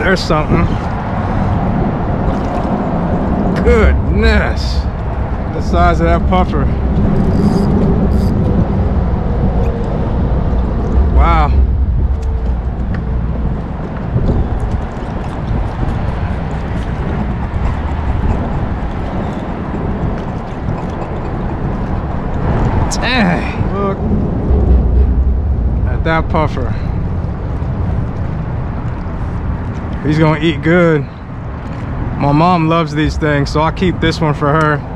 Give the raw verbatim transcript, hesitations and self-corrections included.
there's something. Goodness. The size of that puffer. Wow. Dang. Look at that puffer. He's gonna eat good. My mom loves these things, so I'll keep this one for her.